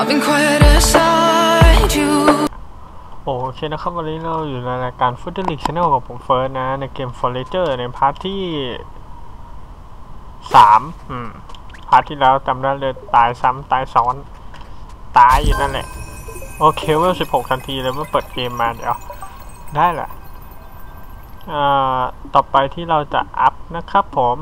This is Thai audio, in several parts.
I've been quiet aside you โอเคนะครับวันนี้เราอยู่ในรายการ Football League Channel กับผมเฟิร์สนะในเกม Forager ในพาร์ทที่3พาร์ทที่แล้วจำได้เลยตายซ้ำตายซ้อนตายอยู่นั่นแหละโอเคเวล16ทันทีเลยเมื่อเปิดเกมมาเดี๋ยวได้แหละต่อไปที่เราจะอัพนะครับผม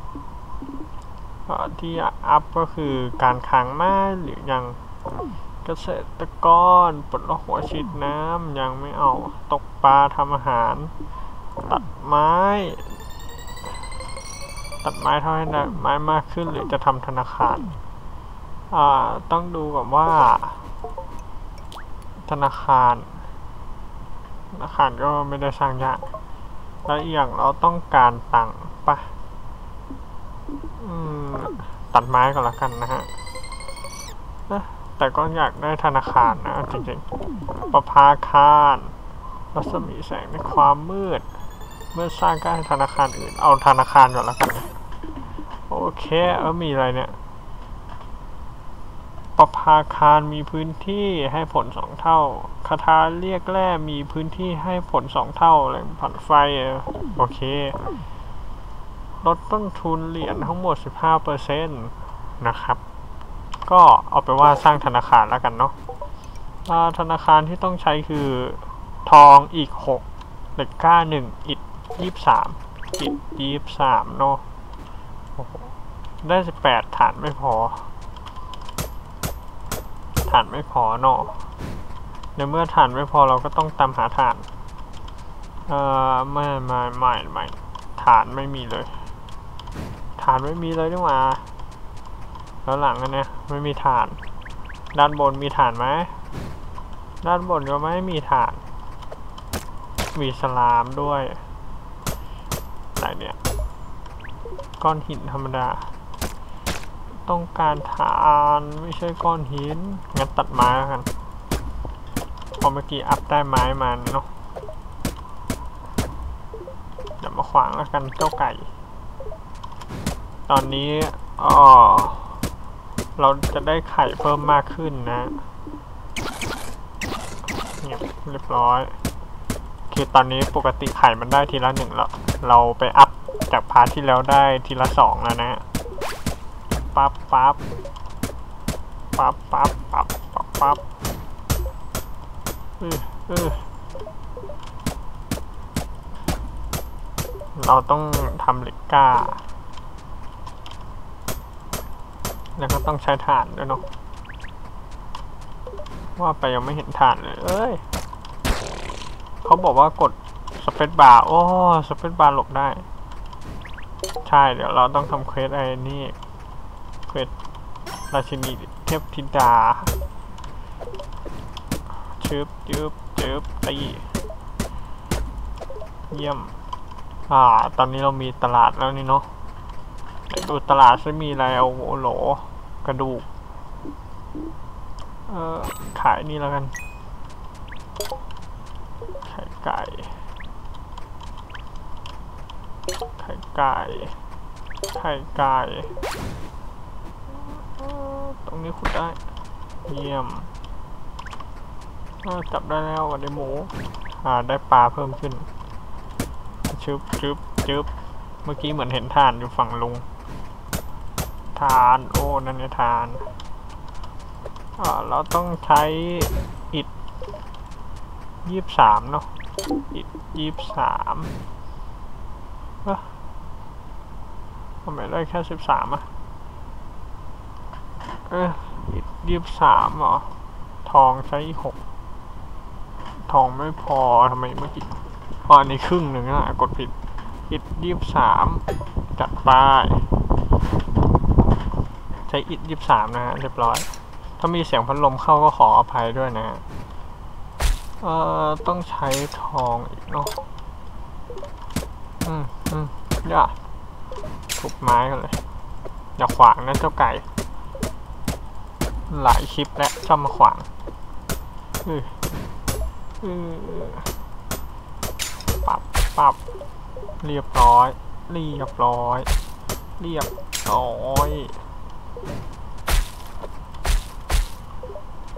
ที่อัพก็คือการค้างไม้หรือยังเกษตรกรปลดล็อกหัวฉีดน้ำยังไม่เอาตกปลาทำอาหารตัดไม้เท่าให้ได้ไม้มากขึ้นหรือจะทำธนาคารต้องดูก่อนว่าธนาคารก็ไม่ได้สร้างยากและอีกอย่างเราต้องการตังค์ปะตัดไม้ก่อนละกันนะฮะแต่ก็อยากได้ธนาคารนะจริงๆประภาคารรัศมีแสงในความมืดเมื่อสร้างก็ให้ธนาคารอื่นเอาธนาคารก่อนละกันโอเคมีอะไรเนี่ยประภาคารมีพื้นที่ให้ผล2เท่าคาถาเรียกแร่มีพื้นที่ให้ผล2เท่าอะไรผ่านไฟโอเคลดต้นทุนเหรียญทั้งหมด 15% นะครับก็เอาไปว่าสร้างธนาคารแล้วกันเนาะธนาคารที่ต้องใช้คือทองอีก6เหล็กกล้า1อิฐ23อิฐ23เนาะได้18ฐานไม่พอเนาะในเมื่อฐานไม่พอเราก็ต้องตามหาฐานไม่ฐานไม่มีเลยนี่หว่าแล้วหลังอันเนี้ยไม่มีฐานด้านบนมีฐานไหมด้านบนก็ไม่มีฐานมีสลามด้วยอะไรเนี่ยก้อนหินธรรมดาต้องการฐานไม่ใช่ก้อนหินงั้นตัดไม้แล้วกันพอเมื่อกี้อัพได้ไม้มาเนาะเดี๋ยวมาขวางแล้วกันเจ้าไก่ตอนนี้เราจะได้ไข่เพิ่มมากขึ้นนะเรียบร้อยคือตอนนี้ปกติไข่มันได้ทีละ1แล้วเราไปอัพจากพาร์ทที่แล้วได้ทีละ2แล้วนะปั๊บเราต้องทำเหล็กกล้าแล้วก็ต้องใช้ถ่านด้วยเนาะว่าไปยังไม่เห็นถ่านเลยเขาบอกว่ากดสเปซบาร์สเปซบาร์หลบได้ใช่เดี๋ยวเราต้องทำเควสไอ้นี่เควสราชินีเทพธิดาชืบตีเยี่ยมตอนนี้เรามีตลาดแล้วนี่เนาะดูตลาดจะมีอะไรเอาโหลกระดูกขายนี่แล้วกันไข่ไก่ตรงนี้ขุดได้เยี่ยมจับได้แล้ววันนี้หมูได้ปลาเพิ่มขึ้นจึ๊บเมื่อกี้เหมือนเห็นถ่านอยู่ฝั่งลุงถ่านนั่นไงถ่านเราต้องใช้อิฐ23เนาะอิฐ23ทำไมได้แค่13อิฐ23เหรอทองใช้6ทองไม่พอทำไมเมื่อกี้อันนี้ครึ่งหนึ่งนะกดผิดอิฐ23จัดไปใช้อิฐ23นะฮะเรียบร้อยถ้ามีเสียงพัดลมเข้าก็ขออภัยด้วยนะต้องใช้ทองอีกเนาะอย่าทุบไม้กันเลยอย่าขวางนะเจ้าไก่หลายคลิปแล้วชอบมาขวางปับเรียบร้อย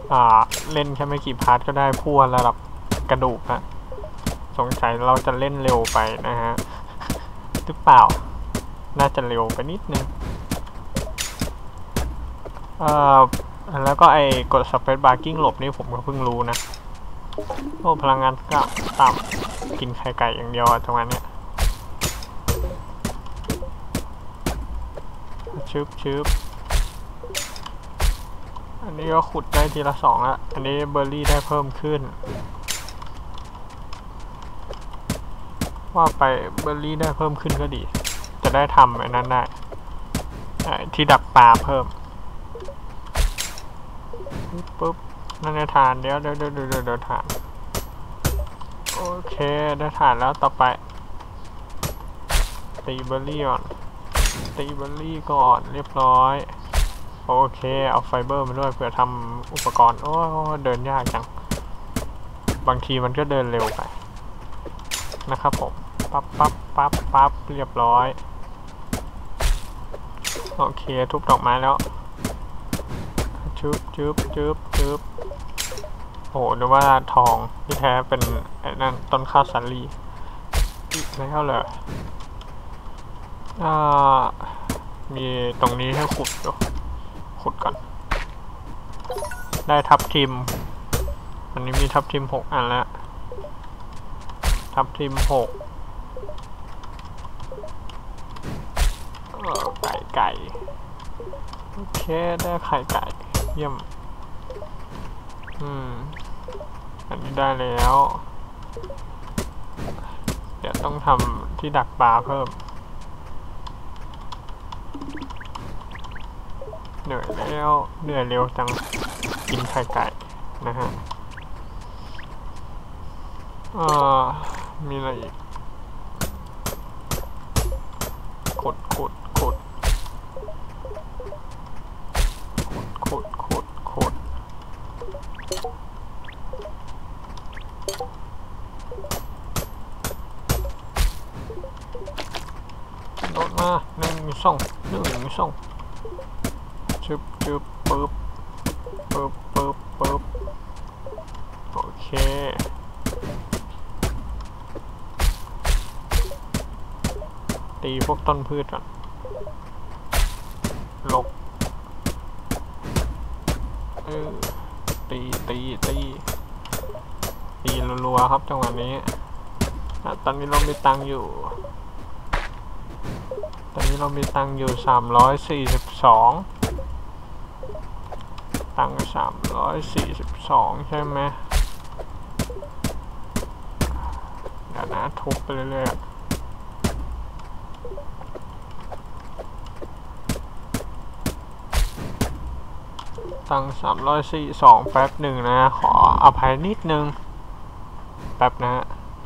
เล่นแค่ไม่กี่พาร์ทก็ได้พวระดับกระดูกนะสงสัยเราจะเล่นเร็วไปนะฮะหรือเปล่าน่าจะเร็วไปนิดนึงแล้วก็กด Space Bar กิ้งหลบนี่ผมก็เพิ่งรู้นะโอ้พลังงานก็ต่ำกินไข่ไก่อย่างเดียวจังหวะนี้ชืบอันนี้ก็ขุดได้ทีละ2แล้วอันนี้เบอร์รี่ได้เพิ่มขึ้นว่าไปเบอร์รี่ได้เพิ่มขึ้นก็ดีจะได้ทำไอ้นั้นได้ที่ดักปลาเพิ่มปุ๊บนั่นได้ฐานเดี๋ยวฐานโอเคได้ฐานแล้วต่อไปตีเบอร์รี่ก่อนเรียบร้อยโอเคเอาไฟเบอร์มาด้วยเพื่อทำอุปกรณ์โอ้เดินยากจังบางทีมันก็เดินเร็วไปนะครับผมปั๊บเรียบร้อยโอเคทุบดอกไม้แล้วจึบโอ้ดูว่าทองที่แท้เป็นไอ้นั่นต้นข้าวสาลีไม่เท่าเลยมีตรงนี้ให้ขุดอยู่ขุดก่อนได้ทับทิมอันนี้มีทับทิม6 อันแล้วทับทิม6ไก่โอเคได้ไข่ไก่เยี่ยมอันนี้ได้แล้วเดี๋ยวต้องทำที่ดักปลาเพิ่มเหนื่อยเร็วจังกินไข่ไก่นะฮะมีอะไรอีกขุดโดดมา1 2จึบปึ๊บโอเคตีพวกต้นพืชก่อนลบตีรัวๆครับจังหวะนี้ตอนนี้เรามีตังค์อยู่342ตังค์342ใช่ไหมเดี๋ยวนะทุบไปเรื่อยๆตังค์342แป๊บหนึ่งนะขออภัยนิดนึงแป๊บนะ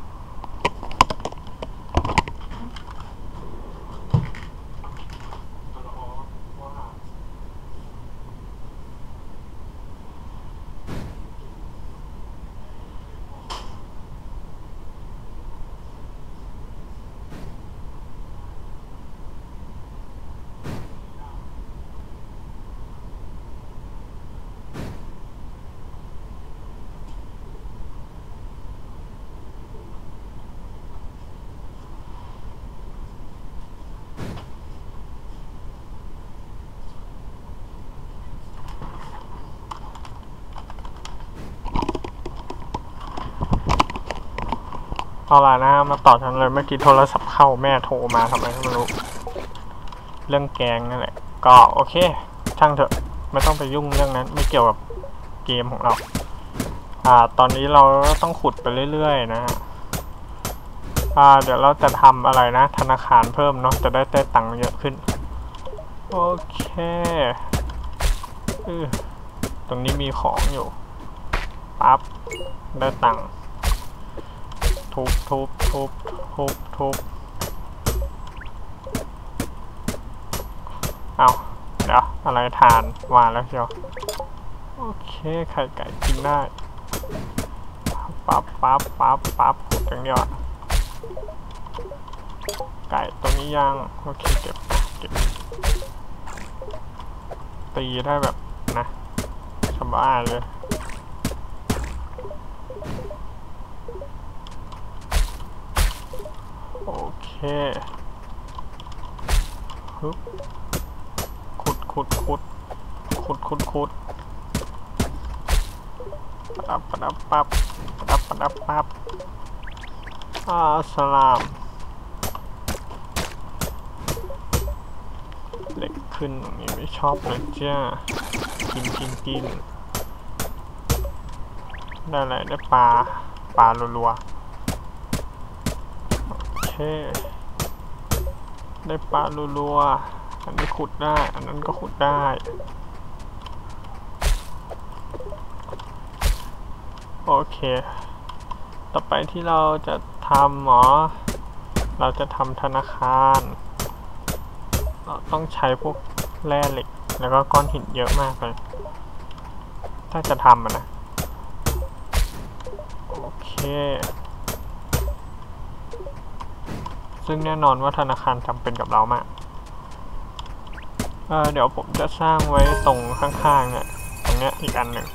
เอาล่ะนะมาต่อกันเลยเมื่อกี้โทรศัพท์เข้าแม่โทรมาทำไมไม่รู้เรื่องแกงนั่นแหละก็โอเคช่างเถอะไม่ต้องไปยุ่งเรื่องนั้นไม่เกี่ยวกับเกมของเราตอนนี้เราต้องขุดไปเรื่อยๆนะเดี๋ยวเราจะทำอะไรนะธนาคารเพิ่มเนาะจะได้ตังค์เยอะขึ้นโอเคตรงนี้มีของอยู่ปั๊บได้ตังค์ทุบเอาเดี๋ยวอะไรทานวานแล้วเชียวโอเคไข่ไก่กินได้ปั๊บขุดอย่างเดียวไก่ตัวนี้ย่างโอเคเก็บตีได้แบบนะสบายเลยฮึบขุดปับสลามเล็กขึ้นนี่ไม่ชอบเลยจ้ากินได้อะไรได้ปลารัวๆโอเคได้ปลารัวๆอันนี้ขุดได้อันนั้นก็ขุดได้โอเคต่อไปที่เราจะทำเราจะทำธนาคารเราต้องใช้พวกแร่เหล็กแล้วก็ก้อนหินเยอะมากเลยถ้าจะทำนะโอเคซึ่งแน่นอนว่าธนาคารจำเป็นกับเรามากเดี๋ยวผมจะสร้างไว้ตรงข้างๆเนี่ยตรงเนี้ยอีกอันหนึ่ง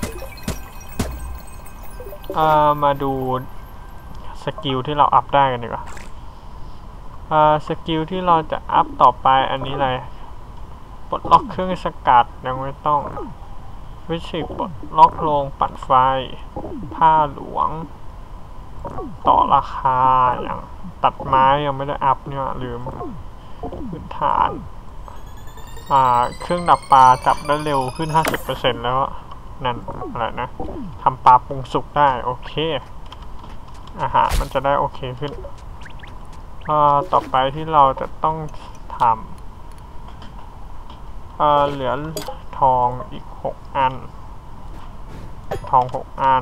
มาดูสกิลที่เราอัพได้กันดีกว่าสกิลที่เราจะอัพต่อไปอันนี้อะไรปลดล็อกเครื่องสกัดยังไม่ต้องวิชิปลดล็อกโรงปั่นไฟผ้าหลวงต่อราคาอย่างตัดไม้ยังไม่ได้อัพเนี่ยลืมพื้นฐานเครื่องดับปลาจับได้เร็วขึ้น 50% แล้วนั่นอะไรนะทำปลาปรุงสุกได้โอเคอาหารมันจะได้โอเคขึ้นต่อไปที่เราจะต้องทำเหลือทองอีก6 อันทอง6 อัน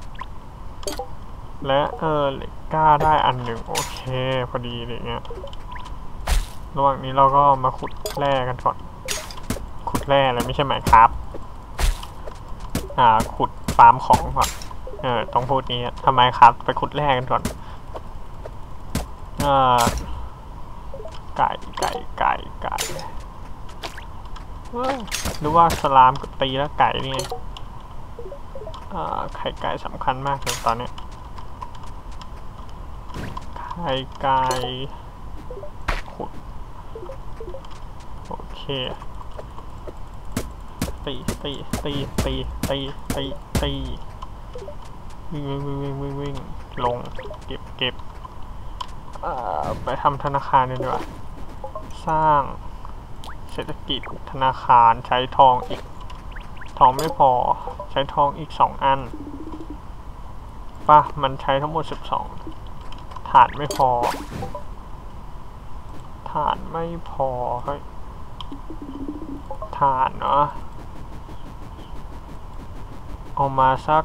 และเหล็กก้าได้อันหนึ่งโอเคพอดีอย่างเงี้ยระหว่างนี้เราก็มาขุดแร่กันก่อนขุดแร่อะไรไม่ใช่ไหมครับขุดฟาร์มของก่อนต้องพูดนี้ทำไมครับไปขุดแร่กันก่อนไก่หรือว่าสลามกับตีแล้วไก่นี่ไข่ไก่สำคัญมากเลยตอนนี้ไข่ไก่ขุดโอเคตีวิ่งลงเก็บไปทำธนาคารดีกว่าสร้างเศรษฐกิจธนาคารใช้ทองอีกทองไม่พอใช้ทองอีก2 อันมันใช้ทั้งหมด12ถ่านไม่พอเฮ้ยถ่านเนาะเอามาสัก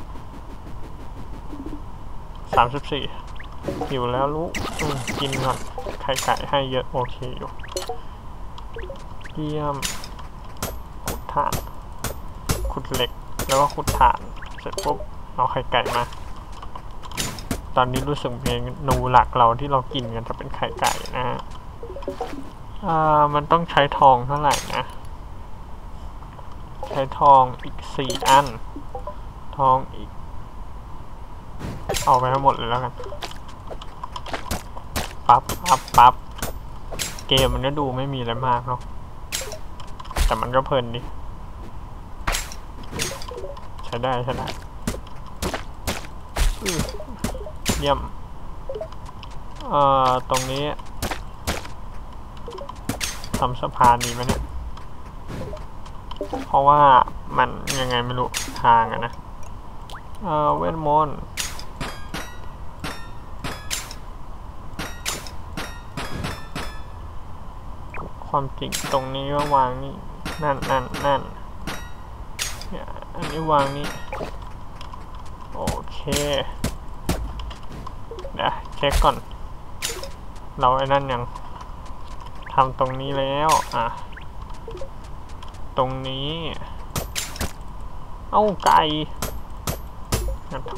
34หิวแล้วลูกกินก่อนไข่ไก่ให้เยอะโอเคอยู่เยี่ยมขุดถ่านขุดเหล็กแล้วก็ขุดถ่านเสร็จปุ๊บเอาไข่ไก่มาตอนนี้รู้สึกเมนูหลักเราที่เรากินกันจะเป็นไข่ไก่นะฮะมันต้องใช้ทองเท่าไหร่นะใช้ทองอีก4 อันทองอีกเอาไปทั้งหมดเลยแล้วกันปั๊บเกมมันก็ดูไม่มีอะไรมากเนาะแต่มันก็เพลินดิใช้ได้เยี่ยมตรงนี้ทำสะพานดีไหมเนี่ยเพราะว่ามันยังไงไม่รู้ทางอะนะเวทมนต์ความจริงตรงนี้ก็วางนี่นั่นเนี่ยอันนี้วางนี่โอเคเดี๋ยวเช็คก่อนเราไอ้นั่นยังทำตรงนี้แล้วตรงนี้เอ้าไก่นะโถ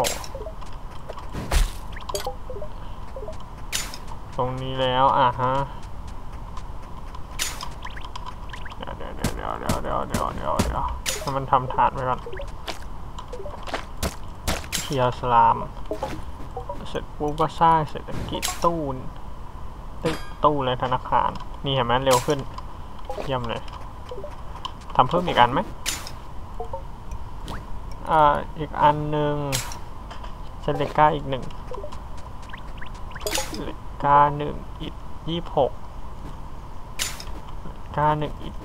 ตรงนี้แล้วฮะเดี๋ยวให้มันทำฐานไว้ก่อนเคลียร์สลามเสร็จปุ๊บก็สร้างเศรษฐกิจตู้ตู้เลยธนาคารนี่เห็นไหมเร็วขึ้นเยี่ยมเลยทำเพิ่มอีกอันไหมอีกอันหนึ่งเซเลก้าอีก1เลก้า1อีก26ก้า1อีก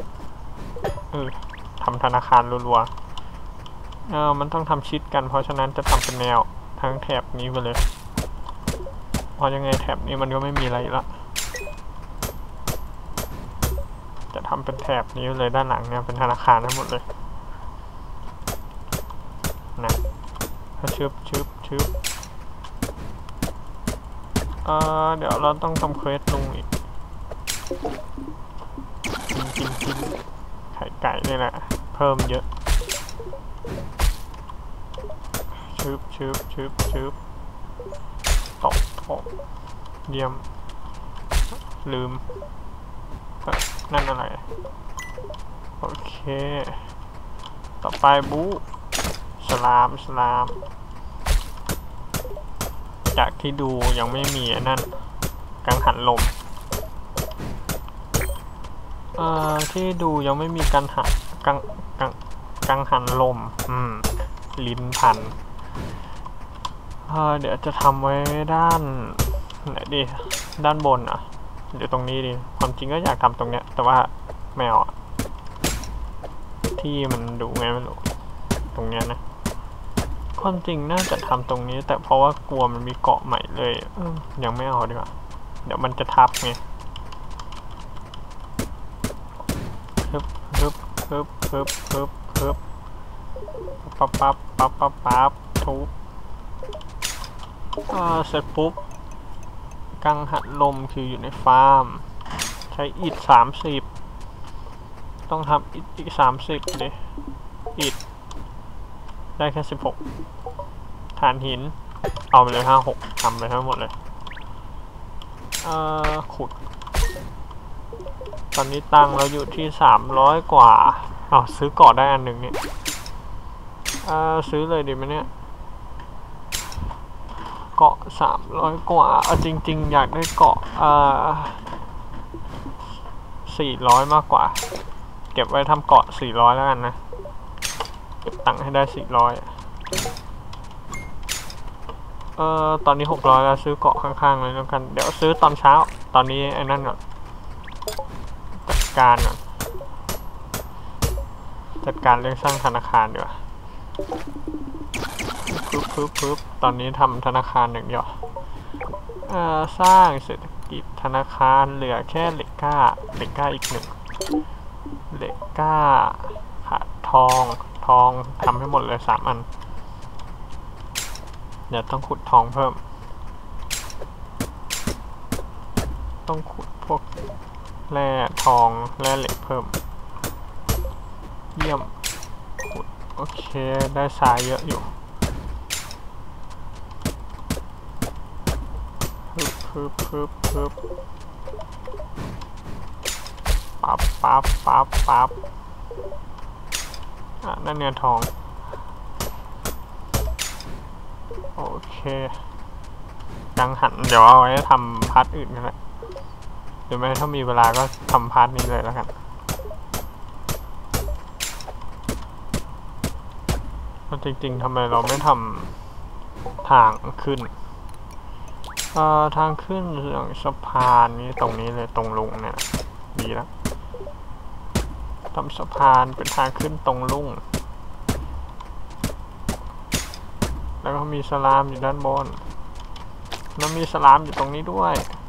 26ทำธนาคารรัวๆมันต้องทำชิดกันเพราะฉะนั้นจะทำเป็นแนวทั้งแถบนี้ไปเลยเพราะยังไงแถบนี้มันก็ไม่มีอะไรละจะทำเป็นแถบนี้เลยด้านหลังเนี่ยเป็นธนาคารทั้งหมดเลยนะชึบเดี๋ยวเราต้องทำเควสลงอีกกินไข่ไก่นี่แหละเพิ่มเยอะชึบตกเยี่ยมลืมนั่นอะไรโอเคต่อไปบูสลามจากที่ดูยังไม่มีนั่นกังหันลมที่ดูยังไม่มีกังหันลมลิ้นพันเดี๋ยวจะทำไว้ด้านไหนดีด้านบนเดี๋ยวตรงนี้ดีความจริงก็อยากทำตรงเนี้ยแต่ว่าแมวที่มันดูไงไม่รู้ตรงเนี้ยนะความจริงน่าจะทำตรงนี้แต่เพราะว่ากลัวมันมีเกาะใหม่เลยยังไม่เอาดีกว่าเดี๋ยวมันจะทับไงฮึบปั๊บทุบเสร็จปุ๊บกังหันลมคืออยู่ในฟาร์มใช้อิฐ30ต้องทำอีก30เลยอิฐได้แค่16ฐานหินเอาไปเลย56ทำไปทั้งหมดเลยขุดตอนนี้ตังเราอยู่ที่300กว่าซื้อเกาะได้อันหนึ่งเนี่ยซื้อเลยดีไหมเนี่ยเกาะ300กว่าจริงๆอยากได้เกาะ400มากกว่าเก็บไว้ทำเกาะ400แล้วกันนะเก็บตังค์ให้ได้400ตอนนี้600แล้วซื้อเกาะข้างๆเลยแล้วกันเดี๋ยวซื้อตอนเช้าตอนนี้ไอ้นั่นก่อนจัดการเรื่องสร้างธนาคารดีกว่าปึ๊บตอนนี้ทำธนาคาร1เดียวสร้างเศรษฐกิจธนาคารเหลือแค่เหล็กก้าอีก1เหล็กก้าขาดทองทำให้หมดเลย3อันเดี๋ยวต้องขุดทองเพิ่มต้องขุดพวกแร่ทองแร่เหล็กเพิ่มเยี่ยมขุดโอเคได้ทรายเยอะอยู่ปึ๊บปั๊บนั่นเนี่ยทองโอเคกังหันเดี๋ยวเอาไว้ทำพาร์ทอื่นกันแหละหรือไม่ถ้ามีเวลาก็ทำพาร์ทนี้เลยแล้วกันจริงๆทำไมเราไม่ทำทางขึ้นทางขึ้นอย่างสะพานนี้ตรงนี้เลยตรงลุงเนี่ยดีแล้วทำสะพานเป็นทางขึ้นตรงลุงแล้วก็มีสลามอยู่ด้านบนแล้วมีสลามอยู่ตรงนี้ด้วย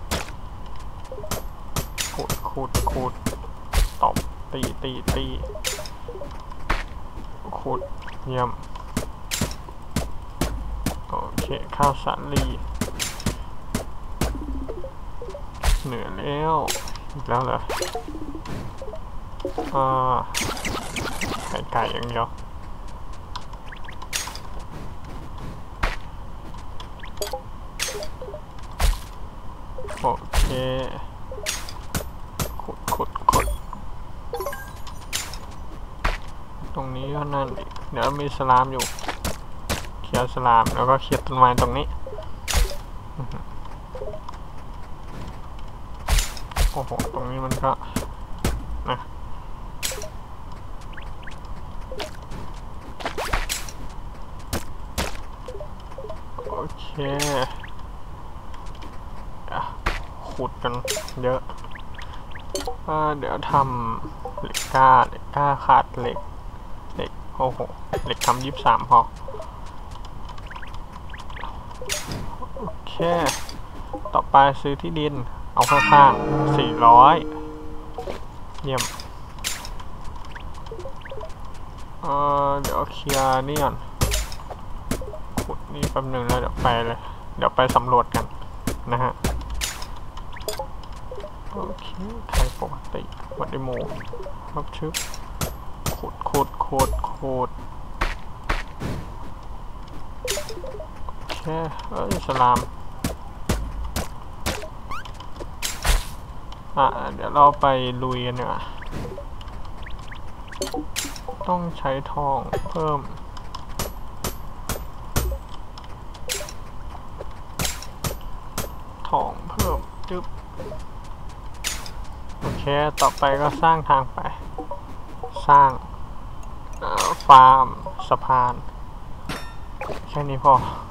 ขุดตบตีขุดเยี่ยมโอเคข้าวสาลีเหนื่อยแล้วอีกแล้วเหรอไก่อย่างเดียวโอเคขุดตรงนี้ก็นั่นอีกเดี๋ยวมีสลามอยู่เคลียร์สลามแล้วก็เคลียร์ต้นไม้ตรงนี้อ้โหตรงนี้มันก็นะโอเคขุดกันเยอะเดี๋ยวทำเหล็กกล้าขาดเหล็กโอ้โหเหล็กทำ23พอโอเคต่อไปซื้อที่ดินเอาข้างๆ400เยี่ยมเดี๋ยวเคลียร์นี่ก่อนขุดนี่แป๊บนึงแล้วเดี๋ยวไปเลยเดี๋ยวไปสำรวจกันนะฮะโอเคใครปกติวัดดิโมรับชึบขุดโอเคอิสลามเดี๋ยวเราไปลุยกันเนี่ยต้องใช้ทองเพิ่มจึ๊บโอเคต่อไปก็สร้างทางไปสร้างฟาร์มสะพานแค่นี้พอ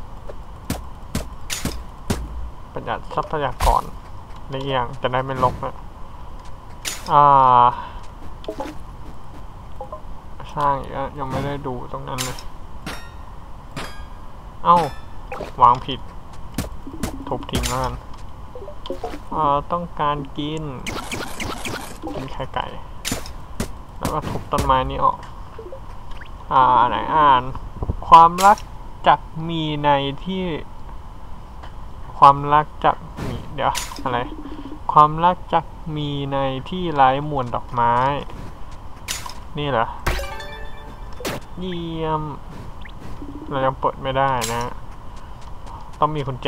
ประหยัดทรัพยากรในอย่างจะได้ไม่รกนะสร้างอีกยังไม่ได้ดูตรงนั้นเลยวางผิดทุบทิ้งแล้วกันต้องการกินไข่ไก่แล้วก็ทุบต้นไม้นี้ออกไหนความรักจักมีในที่ความรักจักมีเดี๋ยวอะไรความรักจักมีในที่ไร้มวลดอกไม้นี่เหรอเยี่ยมเรายังเปิดไม่ได้นะต้องมีกุญแจ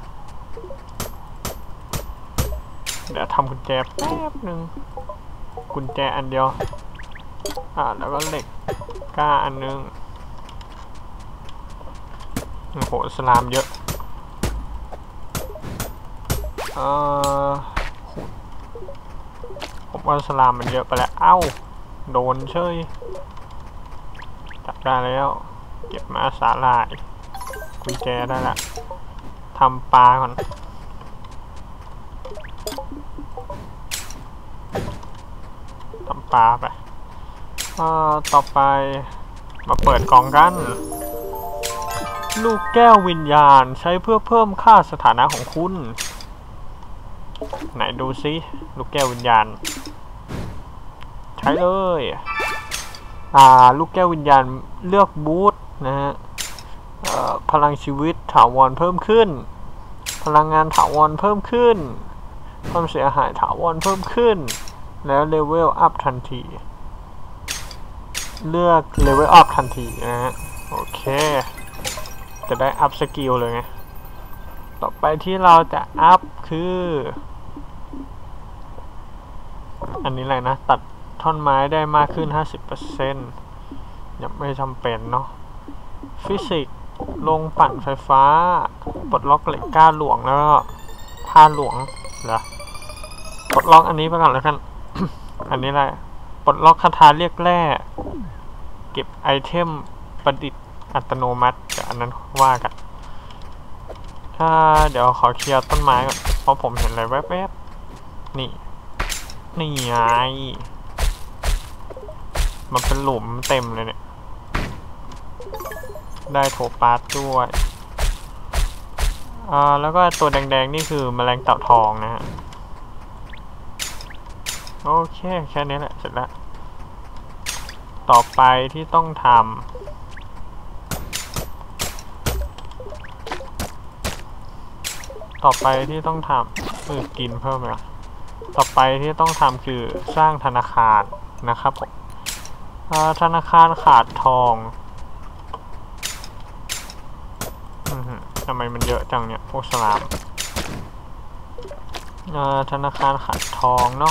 เดี๋ยวทำกุญแจแป๊บหนึ่งกุญแจอันเดียวแล้วก็เหล็กกล้าอันนึงโอ้โหสลามเยอะผมว่าสลามมันเยอะไปแล้วโดนเชยจับได้แล้วเก็บมาสาหร่ายกุญแจได้ละทำปลาก่อนทำปลาไปต่อไปมาเปิดกล่องกันลูกแก้ววิญญาณใช้เพื่อเพิ่มค่าสถานะของคุณไหนดูซิลูกแก้ววิญญาณใช้เลยลูกแก้ววิญญาณเลือกบูทนะฮะพลังชีวิตถาวรเพิ่มขึ้นพลังงานถาวรเพิ่มขึ้นความเสียหายถาวรเพิ่มขึ้นแล้วเลเวลอัพทันทีเลือกเลเวลอัพทันทีนะฮะโอเคจะได้อัพสกิลเลยไงต่อไปที่เราจะอัพคืออันนี้อะไรนะตัดท่อนไม้ได้มากขึ้น 50% ยังไม่จำเป็นเนาะฟิสิกส์ลงปั่นไฟฟ้าปลดล็อกเหล็กกล้าหลวงแล้วก็ผ้าหลวงเหรอปลดล็อกอันนี้ไปก่อนแล้วกัน อันนี้อะไรปลดล็อกคาถาเรียกแร่เก็บไอเทมประดิษฐ์อัตโนมัติจากอันนั้นว่ากันเดี๋ยวขอเคลียร์ต้นไม้ก่อนเพราะผมเห็นอะไรแวบๆนี่ไงมันเป็นหลุมเต็มเลยเนี่ยได้โทปาสด้วยแล้วก็ตัวแดงๆนี่คือแมลงเต่าทองนะฮะโอเคแค่นี้แหละเสร็จแล้วต่อไปที่ต้องทำกินเพิ่มเลยต่อไปที่ต้องทำคือสร้างธนาคารนะครับผมธนาคารขาดทองทำไมมันเยอะจังเนี่ยพวกสลามธนาคารขาดทองเนาะ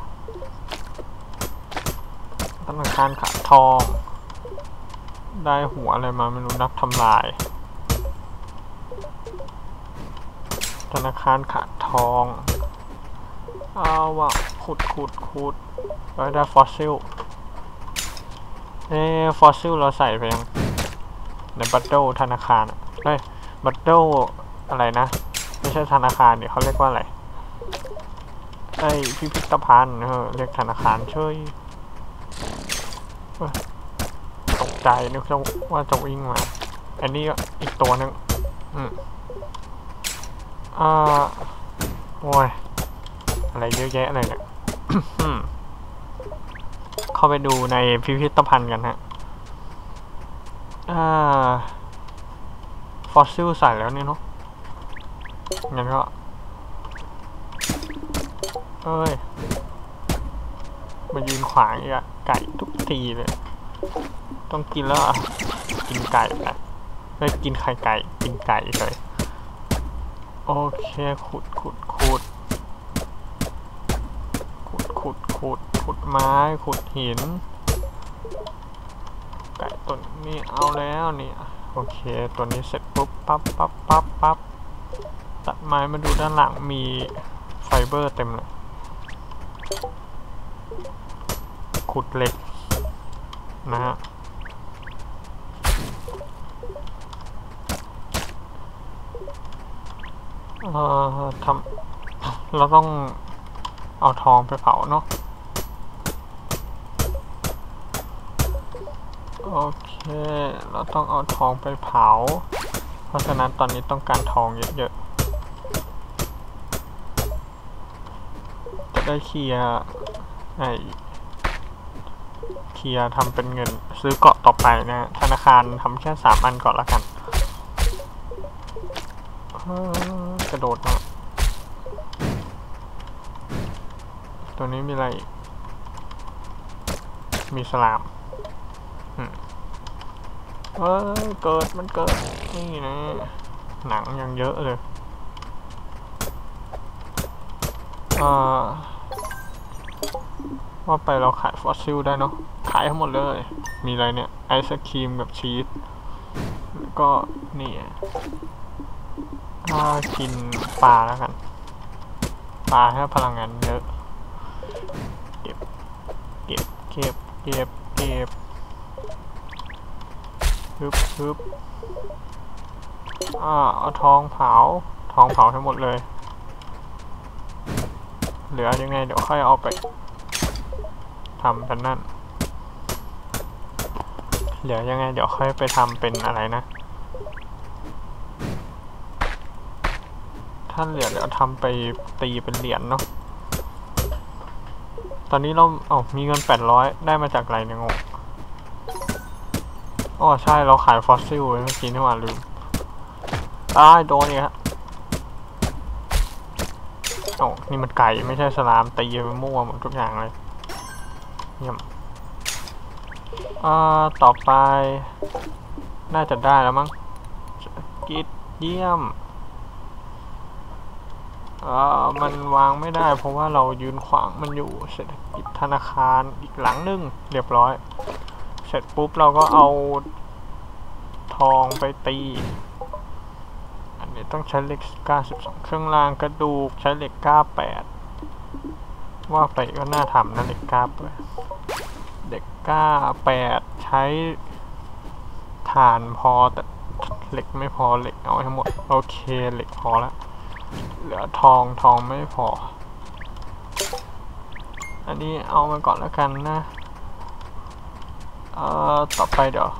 ธนาคารขาดทองได้หัวอะไรมาไม่รู้นักทำลายธนาคารขาดทองเอาว่ะขุดได้ฟอสซิลฟอสซิลเราใส่ไปยังในบัตเดิลธนาคารเฮ้ยบัตเดิลอะไรนะไม่ใช่ธนาคารเดี๋ยวเขาเรียกว่าอะไรพิพิธภัณฑ์เรียกธนาคารช่วยตกใจนึกว่าจะวิ่งมาอันนี้อีกตัวนึงโอ้ยอะไรเยอะแยะเลยเนี่ย เข้าไปดูในพิพิธภัณฑ์กันฮะฟอสซิลใส่แล้วเนี่ยเนาะงั้นก็มายืนขวางอีกอะไก่ทุกทีเลยต้องกินแล้วอ่ะกินไก่ไปไม่กินไข่ไก่กินไก่เลยโอเคขุดไม้ขุดหินไก่ตัวนี้เอาแล้วนี่โอเคตัวนี้เสร็จปุ๊บปั๊บตัดไม้มาดูด้านหลังมีไฟเบอร์เต็มเลยขุดเหล็กนะฮะเราต้องเอาทองไปเผาเนาะโอเคเราต้องเอาทองไปเผาเพราะฉะนั้นตอนนี้ต้องการทองเยอะๆจะได้เคลียร์ทำเป็นเงินซื้อเกาะต่อไปนะธนาคารทำแค่3 อันก่อนละกันกระโดดนะตัวนี้มีอะไรมีสลามมันเกิดนี่นะหนังยังเยอะเลยว่าไปเราขายฟอสซิลได้เนาะขายทั้งหมดเลยมีอะไรเนี่ยไอศครีมกับชีสแล้วก็นี่กินปลาแล้วกันปลาให้พลังงานเยอะเก็บฮึบเอาทองเผาทั้งหมดเลยเหลือยังไงเดี๋ยวค่อยเอาไปทำเป็นนั่นเหลือยังไงเดี๋ยวค่อยไปทำเป็นอะไรนะถ้าเหลือเดี๋ยวทำไปตีเป็นเหรียญเนาะตอนนี้เรามีเงิน800ได้มาจากอะไรเนี่ยงงใช่เราขายฟอสซิลเมื่อกี้นี่หว่าลืมโดนเนี่ยฮะนี่มันไก่ไม่ใช่สลามตีไปมั่วหมดทุกอย่างเลยเยี่ยมต่อไปน่าจะได้แล้วมั้งกิดเยี่ยมมันวางไม่ได้เพราะว่าเรายืนขวางมันอยู่เศรษฐกิจธนาคารอีกหลังนึงเรียบร้อยเสร็จปุ๊บเราก็เอาทองไปตีอันนี้ต้องใช้เหล็ก92เครื่องรางกระดูกใช้เหล็ก98ว่าไปก็น่าทำนะเหล็ก98ใช้ถ่านพอแต่เหล็กไม่พอเหล็กเอาให้หมดโอเคเหล็กพอแล้วเหลือทองไม่พออันนี้เอามาก่อนแล้วกันนะต่อไปเดี๋ยว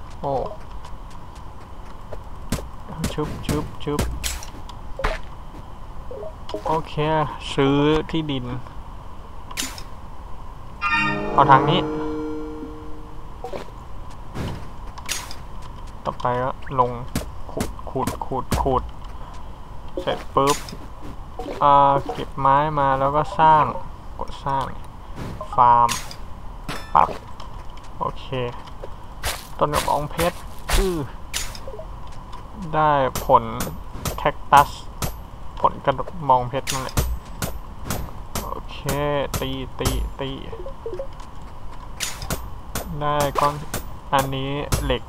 ชุบโอเคซื้อที่ดินเอาทางนี้ต่อไปก็ลงขุดเสร็จปุ๊บเก็บไม้มาแล้วก็กดสร้างฟาร์มปั๊บโอเคต้นกระบองเพชรได้ผลแคคตัสผลกระบองเพชรนั่นแหละโอเคตีได้ก้อนอันนี้เหล็ก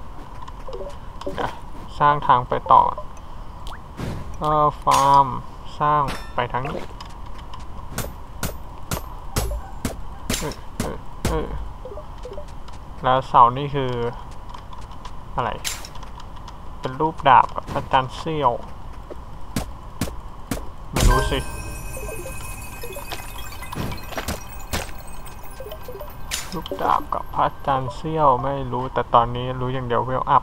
สร้างทางไปต่อฟาร์มสร้างไปทั้งนี้แล้วเสานี่คืออะไรเป็นรูปดาบกับพระจันทร์เสี้ยวไม่รู้สิรูปดาบกับพระจันทร์เสี้ยวไม่รู้แต่ตอนนี้รู้อย่างเดียวเวลอัพ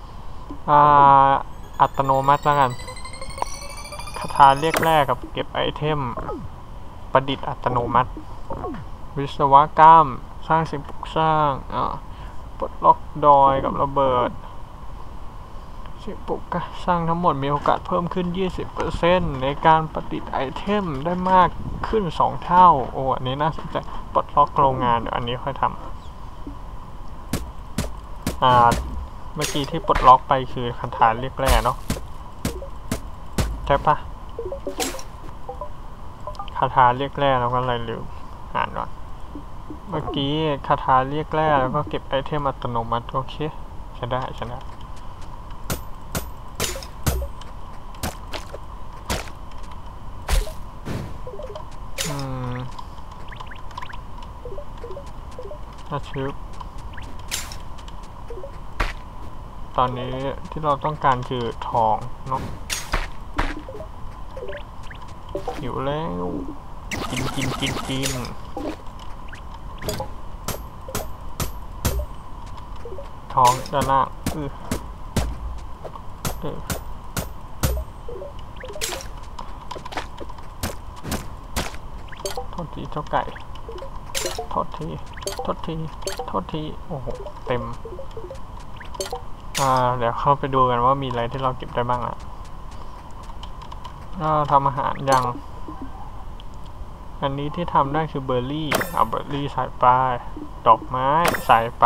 อัตโนมัติแล้วกันคาถาเรียกแร่กับเก็บไอเทมประดิษฐ์อัตโนมัติวิศวกรรมสร้างสิ่งปลูกสร้างปลดล็อกดอยกับระเบิดสิ่งปลูกสร้างทั้งหมดมีโอกาสเพิ่มขึ้น 20% ในการประดิษฐ์ไอเทมได้มากขึ้น2เท่าโอ้อันนี้น่าสนใจปลดล็อกโรงงานเดี๋ยวอันนี้ค่อยทำเมื่อกี้ที่ปลดล็อกไปคือคาถาเรียกแร่เนาะใช่ปะคาถาเรียกแร่แล้วก็อะไรลืมอ่านก่อนเมื่อกี้คาถาเรียกแร่แล้วก็เก็บไอเทมอัตโนมัติโอเคใช้ได้ชื่อตอนนี้ที่เราต้องการคือทองเนาะหิวแล้วกินทองด้านล่างโทษทีเจ้าไก่โทษทีโอ้โหเต็มเดี๋ยวเข้าไปดูกันว่ามีอะไรที่เราเก็บได้บ้างทำอาหารยังอันนี้ที่ทำได้คือเบอร์รี่เอาเบอร์รี่ใส่ไปดอกไม้ใส่ไป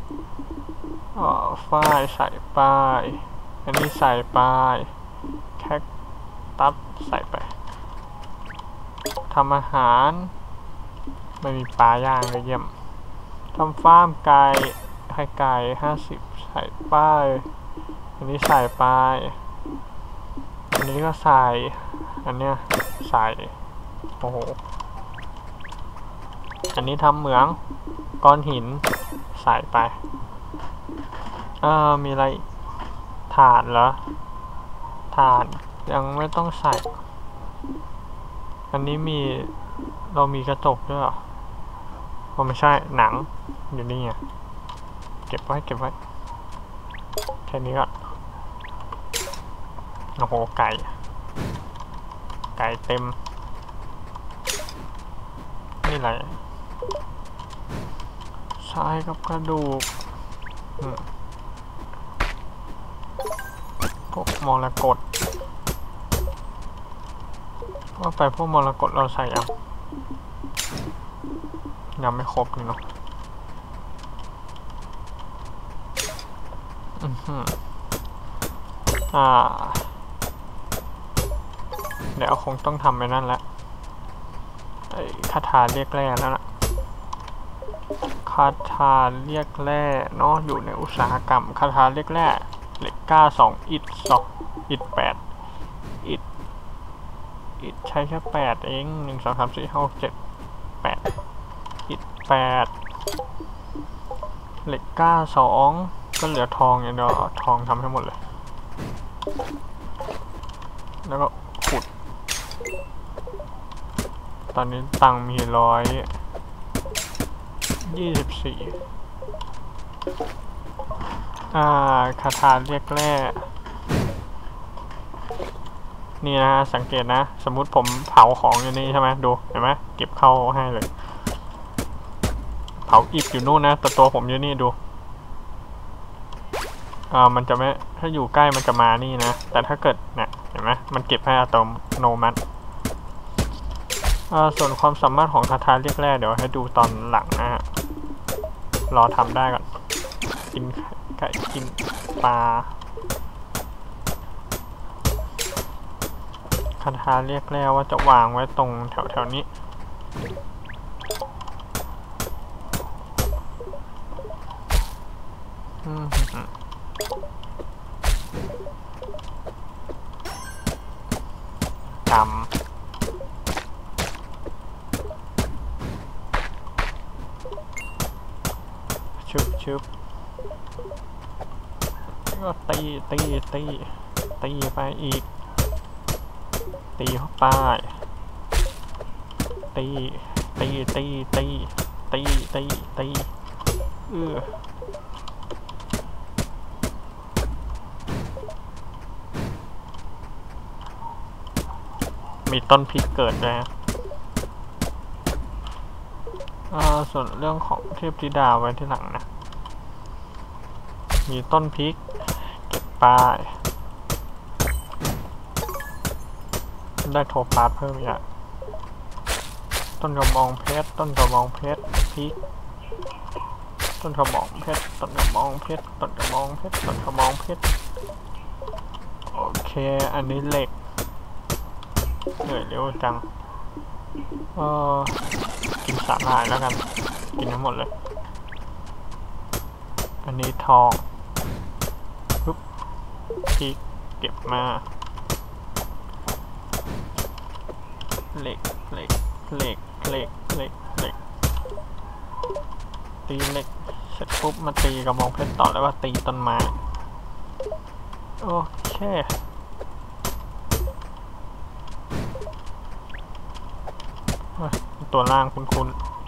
ฝ้ายใส่ไปอันนี้ใส่ไปแคคตัสใส่ไปทำอาหารไม่มีปลาย่างเลยเยี่ยมทำฟาร์มไก่ให้ไก่50ใส่ไปอันนี้ใส่ไปอันนี้ก็ใส่อันเนี้ยใส่โอ้โหอันนี้ทำเหมืองก้อนหินใส่ไปมีอะไรถ่านเหรอถ่านยังไม่ต้องใส่อันนี้เรามีกระจกด้วยเหรอไม่ใช่หนังอยู่นี่ไงเก็บไว้แค่นี้ก่อนโอ้โหไก่เต็มนี่อะไรทรายกับกระดูกพวกมรกตว่าไปพวกมรกตเราใส่ยังไม่ครบนี่เนาะเดี๋ยวคงต้องทำไปนั่นแหละไอ้คาถาเรียกแร่นั่นแหละคาถาเรียกแร่เนาะอยู่ในอุตสาหกรรมคาถาเรียกแร่เหล็กก้า2อิฐ8อิฐใช้แค่8เอง1 2 3 4 5 6 7 8อิฐ8เหล็กก้า2ก็เหลือทองอย่างเดียวทองทำให้หมดเลยแล้วก็ขุดตอนนี้ตังมี124คาถาเรียกแร่นี่นะสังเกตนะสมมุติผมเผาของอยู่นี่ใช่ไหมดูเห็นไหมเก็บเข้าให้เลยเผาอิฐอยู่นู่นนะแต่ตัวผมอยู่นี่ดูมันจะไม่ถ้าอยู่ใกล้มันจะมานี่นะแต่ถ้าเกิดเนี่ยเห็นไหมมันเก็บให้อัตโนมัติส่วนความสามารถของคาถาเรียกแร่เดี๋ยวให้ดูตอนหลังนะฮะรอทำได้ก่อนกินไก่กินปลาคาถาเรียกแร่ว่าจะวางไว้ตรงแถวนี้กรรมชึบก็ตีไปอีกตีเข้าไปตีมีต้นพริกเกิดนะส่วนเรื่องของเทพธิดาไว้ที่หลังนะมีต้นพริกเก็บไปได้โทปาสเพิ่มอีกต้นกระบองเพชรพริกต้นกระบองเพชรโอเคอันนี้เหล็กเหนื่อยเร็วจังกินสาหร่ายแล้วกันกินทั้งหมดเลยอันนี้ทองปุ๊บพริกเก็บมาเหล็กตีเหล็กเสร็จปุ๊บมาตีกระบองเพชรต่อแล้วว่าตีต้นไม้โอเคตัวล่างคุ้น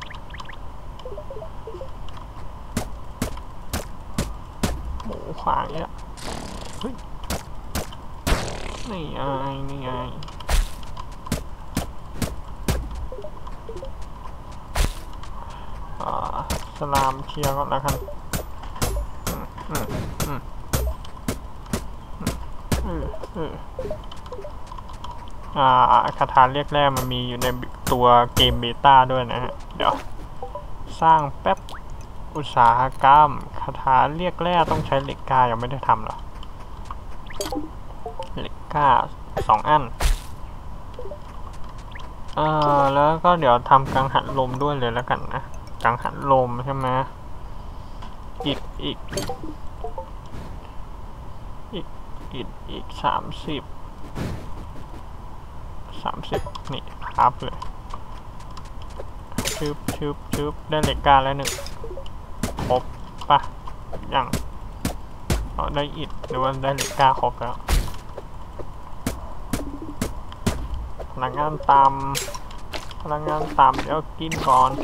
หมูขวางเนี่ยเฮ้ยนี่ไงสลามเคลียร์ก่อนแล้วกันคาถาเรียกแร่มันมีอยู่ในตัวเกมเบต้าด้วยนะฮะเดี๋ยวสร้างแป๊บอุตสาหกรรมคาถาเรียกแร่ต้องใช้เหล็กก้ายังไม่ได้ทำหรอเหล็กก้า2 อันแล้วก็เดี๋ยวทำกังหันลมด้วยเลยแล้วกันนะกังหันลมใช่ไหมอีก30นี่ครับเลยชึบได้เหล็กก้าแล้ว1ครบปะยังได้อิฐหรือว่าได้เหล็กก้าครบแล้วพลังงานต่ำเดี๋ยวกินก่อน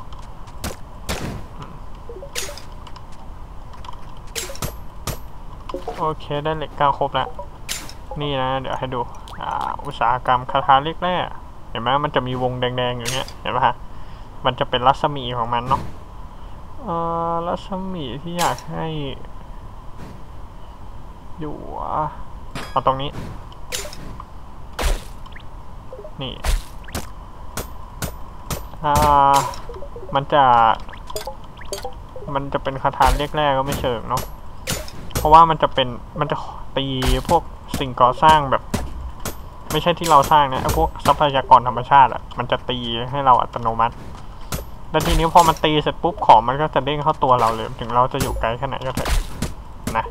โอเคได้เหล็กก้าครบแล้วนี่นะเดี๋ยวให้ดูอุตสาหกรรมคาถาเรียกแร่เห็นไหมมันจะมีวงแดงๆอย่างเงี้ยเห็นไหมฮะมันจะเป็นรัศมีของมันเนาะรัศมีที่อยากให้อยู่เอาตรงนี้นี่มันจะเป็นคาถาเรียกแร่ก็ไม่เชิงเนาะเพราะว่ามันจะตีพวกสิ่งก่อสร้างแบบไม่ใช่ที่เราสร้างนะพวกทรัพยากรธรรมชาติมันจะตีให้เราอัตโนมัติแล้วทีนี้พอมันตีเสร็จปุ๊บของมันก็จะเด้งเข้าตัวเราเลยถึงเราจะอยู่ไกลแค่ไหนก็เถอะนะ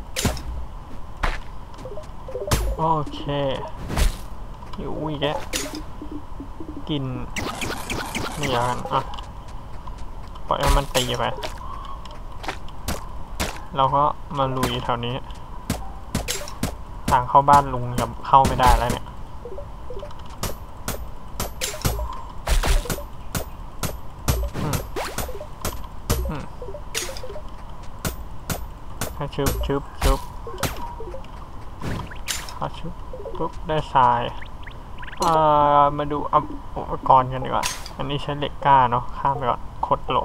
โอเคอยู่อีกแล้วกินนี่กันปล่อยให้มันตีไปเราก็มาลุยแถวนี้ทางเข้าบ้านลุงยังเข้าไม่ได้แล้วเนี่ยให้ชึบปุ๊บได้ทรายมาดูอุปกรณ์กันดีกว่าอันนี้ใช้เหล็กก้าเนาะข้ามไปก่อนโคตรโหล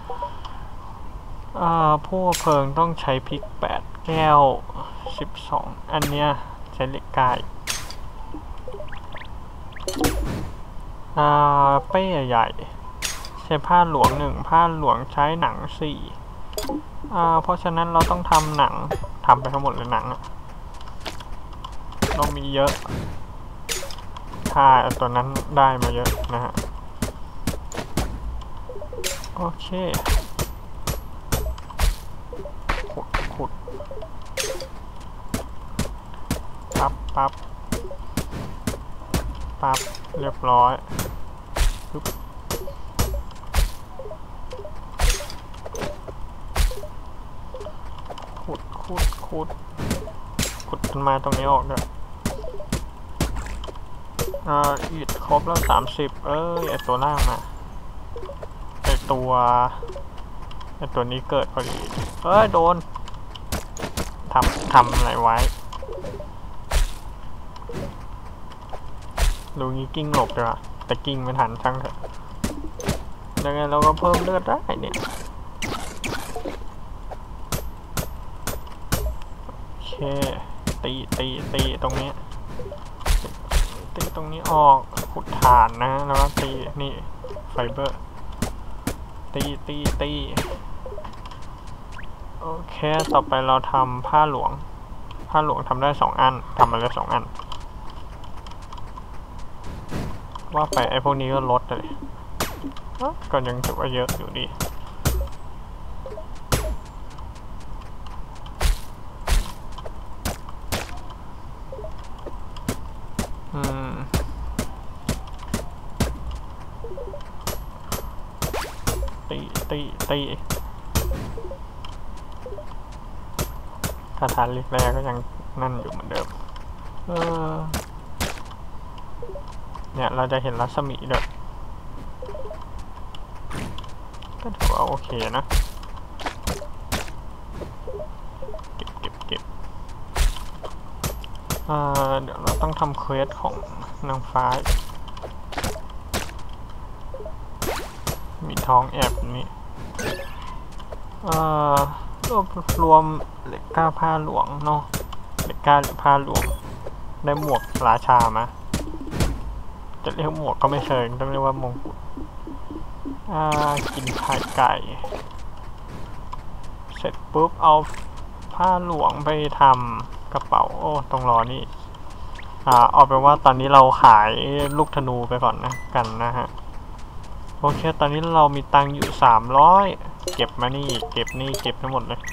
ผู้เพลิงต้องใช้พริก8 แก้ว12อันเนี้ยใช้เหล็กก้าเป้ใหญ่ใช้ผ้าหลวง1ผ้าหลวงใช้หนัง4เพราะฉะนั้นเราต้องทำหนังทำไปทั้งหมดเลยหนังเรามีเยอะถ้าตัวนั้นได้มาเยอะนะฮะโอเคขุดปั๊บปั๊บเรียบร้อยขุดต้นไม้ตรงนี้ออกด้วยอิฐครบแล้ว30ไอตัวล่างมาไอตัวนี้เกิดพอดีโดนทำอะไรไว้ดูงี้กิ้งหลบด้วยแต่กิ้งไม่ทันช่างเถอะยังไงเราก็เพิ่มเลือดได้เนี่ยโอเคตีตรงนี้ตีตรงนี้ออกขุดถ่านนะแล้วก็ตีนี่ไฟเบอร์ตีโอเคต่อไปเราทำผ้าหลวงทำได้2 อันทำมาเลย2 อันว่าไปไอพวกนี้ก็ลดเลยก็ยังถือว่าเยอะอยู่ดีตีคาถาเล็กแรกก็ยังนั่นอยู่เหมือนเดิมเนี่ยเราจะเห็นรัศมีด้วยก็ถือว่าโอเคนะเก็บเดี๋ยวเราต้องทำเควสของนางฟ้ามีทองแอบนี้รวมเหล็กกล้าผ้าหลวงเนาะเหล็กกล้าหรือผ้าหลวงได้หมวกราชามาจะเรียกหมวกก็ไม่เชิงต้องเรียกว่ามงกุฎกินไข่ไก่เสร็จปุ๊บเอาผ้าหลวงไปทำกระเป๋าต้องรอนี่เอาไปว่าตอนนี้เราขายลูกธนูไปก่อนกันนะฮะโอเคตอนนี้เรามีตังค์อยู่300เก็บมานี่เก็บทั้งหมดเลย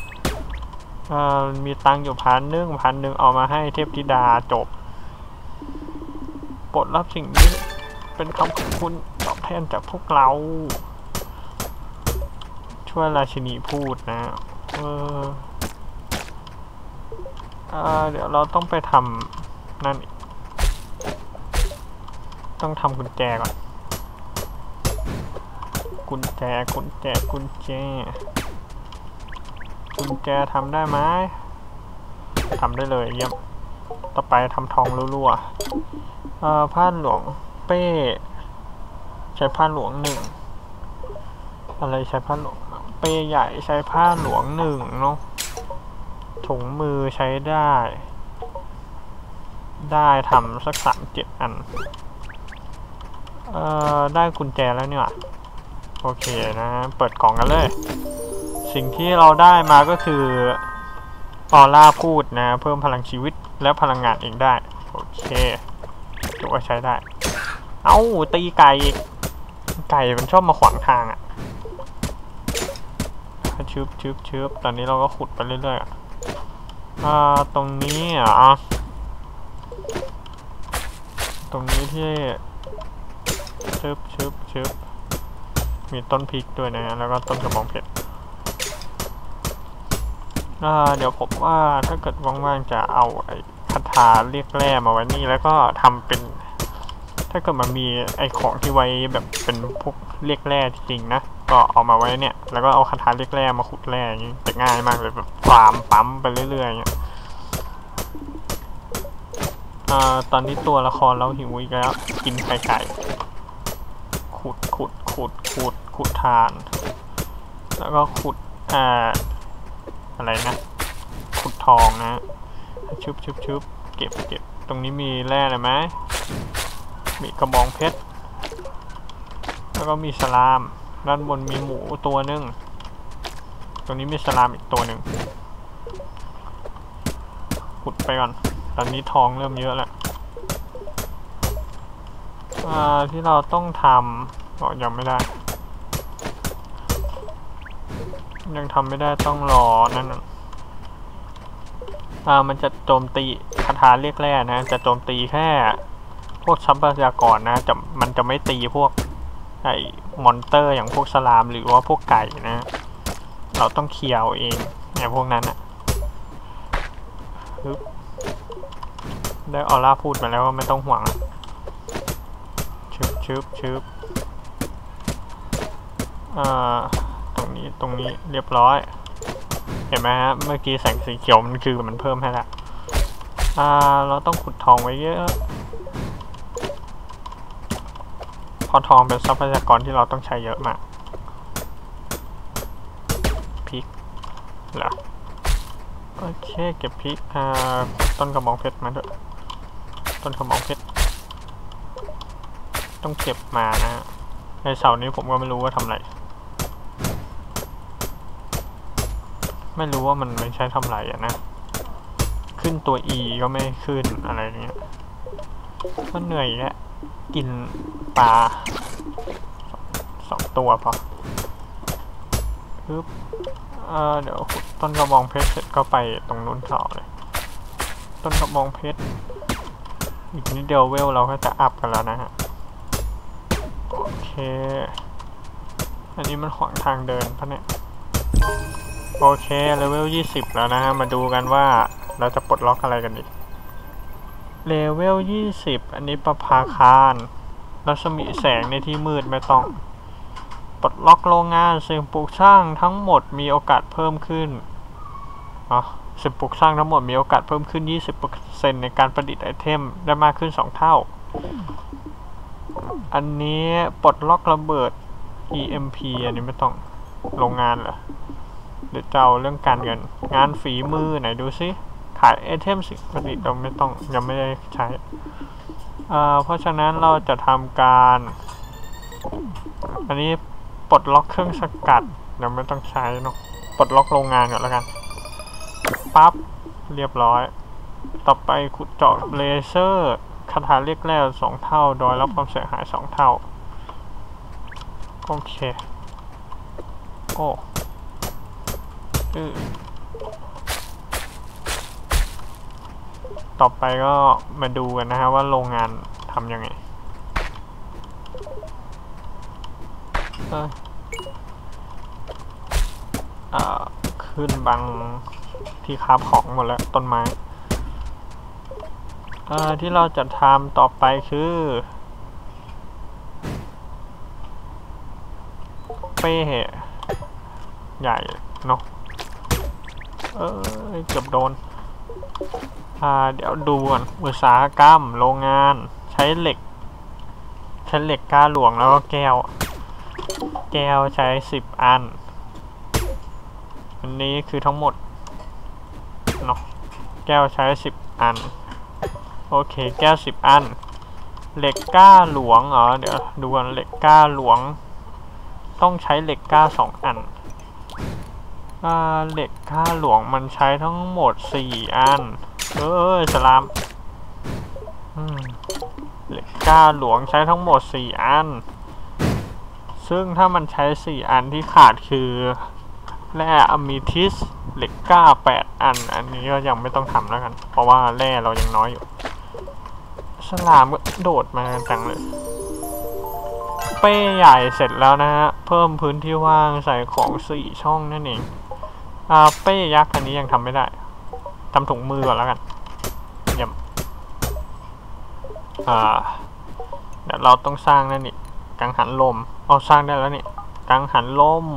มีตังค์อยู่1,000เอามาให้เทพธิดาจบโปรดรับสิ่งนี้เป็นคำขอบคุณตอบแทนจากพวกเราช่วยราชินีพูดนะเดี๋ยวเราต้องไปทำนั่นต้องทำกุญแจก่อนกุญแจทำได้ไหมทำได้เลยเยี่ยมต่อไปทำทองรั่วๆผ้าหลวงเป้ใช้ผ้าหลวง1อะไรใช้ผ้าหลวงเป้ใหญ่ใช้ผ้าหลวง1เนาะถุงมือใช้ได้ทำสัก37 อันได้กุญแจแล้วเนี่ยโอเคนะเปิดกล่องกันเลยสิ่งที่เราได้มาก็คือออร่าพูดนะเพิ่มพลังชีวิตและพลังงานเองได้โอเคถือว่าใช้ได้ตีไก่มันชอบมาขวางทางชืบตอนนี้เราก็ขุดไปเรื่อยๆตรงนี้ตรงนี้ที่ชืบมีต้นพริกด้วยนะแล้วก็ต้นกระบองเพชรเดี๋ยวผมว่าถ้าเกิดว่างๆจะเอาไอ้คาถาเรียกแร่มาไว้นี่แล้วก็ทำเป็นถ้าเกิดมันมีไอ้ของที่ไว้แบบเป็นพวกเรียกแร่จริงๆนะก็เอามาไว้เนี่ยแล้วก็เอาคาถาเรียกแร่มาขุดแร่อย่างนี้จะง่ายมากเลยแบบฟาร์มปั๊มไปเรื่อยๆอย่างเงี้ยตอนนี้ตัวละครเราหิวอีกแล้วกินไข่ไก่ขุดทานแล้วก็ขุดอะไรนะขุดทองนะชุบเก็บตรงนี้มีแร่อะไรไหมมีกระบองเพชรแล้วก็มีสลามด้านบนมีหมูตัวนึงตรงนี้มีสลามอีกตัวหนึ่งขุดไปก่อนตอนนี้ทองเริ่มเยอะแล้วที่เราต้องทำยังไม่ได้ยังทำไม่ได้ต้องรอนั่นมันจะโจมตีคาถาเรียกแร่นะจะโจมตีแค่วกทรัพยากรนะมันจะไม่ตีพวกไอ้มอนเตอร์อย่างพวกสลามหรือว่าพวกไก่นะเราต้องเคลียร์เองเนี่ยพวกนั้นอะได้ออร่าพูดมาแล้วว่าไม่ต้องห่วงชึบตรงนี้เรียบร้อยเห็นไหมฮะเมื่อกี้แสงสีเขียวมันเพิ่มให้ละเราต้องขุดทองไว้เยอะพอทองเป็นทรัพยากรที่เราต้องใช้เยอะมากพริกเหรอโอเคเก็บพริกต้นกระบองเพชรมาด้วยต้นกระบองเพชรต้องเก็บมานะในเสานี้ผมก็ไม่รู้ว่าทำอะไรไม่รู้ว่ามันไม่ใช่ทำอะไรอะนะขึ้นตัว E ก็ไม่ขึ้นอะไรเงี้ยก็เหนื่อยแล้วกินปลา2 ตัวพอเดี๋ยวต้นกระบองเพชรเสร็จก็ไปตรงนู้นต่อเลยต้นกระบองเพชรอีกนิดเดียวเวลเราก็จะอัพกันแล้วนะฮะโอเคอันนี้มันขวางทางเดินปะเนี่ยโอเคเลเวล20แล้วนะฮะมาดูกันว่าเราจะปลดล็อกอะไรกันดีเลเวล20อันนี้ประภาคารรัศมีแสงในที่มืดไม่ต้องปลดล็อกโรงงานสิ่งปลูกสร้างทั้งหมดมีโอกาสเพิ่มขึ้นสิ่งปลูกสร้างทั้งหมดมีโอกาสเพิ่มขึ้น 20% ในการประดิษฐ์ไอเทมได้มากขึ้น2 เท่าอันนี้ปลดล็อกระเบิด EMP อันนี้ไม่ต้องโรงงานเหรอเดี๋ยวเจ้าเรื่องการเงินงานฝีมือไหนดูซิขายไอเทมสิ่งประดิษฐ์เราไม่ต้องยังไม่ได้ใช้เพราะฉะนั้นเราจะทำการอันนี้ปลดล็อกเครื่องสกัดเราไม่ต้องใช้เนาะปลดล็อกโรงงานก่อนแล้วกันปั๊บเรียบร้อยต่อไปขุดเจาะเลเซอร์คาถาเรียกแร่2 เท่าโดยรับความเสียหาย2 เท่าโอเคโอ้ต่อไปก็มาดูกันนะฮะว่าโรงงานทำยังไงขึ้นบังที่คาบของหมดแล้วต้นไม้ที่เราจะทำต่อไปคือเป้ใหญ่เนาะเกือบโดนเดี๋ยวดูก่อนอุตสาหกรรมโรงงานใช้เหล็กกาหลวงแล้วก็แก้วใช้10 อันอันนี้คือทั้งหมดเนาะแก้วใช้10 อันโอเคแก้ว10 อันเหล็กก้าหลวงเดี๋ยวดูก่อนเหล็กก้าหลวงต้องใช้เหล็กก้า2 อันเหล็กก้าหลวงมันใช้ทั้งหมด4 อันสลามเหล็กก้าหลวงใช้ทั้งหมด4 อันซึ่งถ้ามันใช้4 อันที่ขาดคือแร่อะมิทิสเหล็กก้า8 อันอันนี้ก็ยังไม่ต้องทำแล้วกันเพราะว่าแร่เรายังน้อยอยู่สลามก็โดดมาจังเลยเป้ใหญ่เสร็จแล้วนะฮะเพิ่มพื้นที่ว่างใส่ของ4 ช่องนั่นเองเป้ยักษ์อันนี้ยังทำไม่ได้ทำถุงมือก่อนแล้วกันเยี่ยมเดี๋ยวเราต้องสร้างนั่นนี่กังหันลมสร้างได้แล้วนี่กังหันลม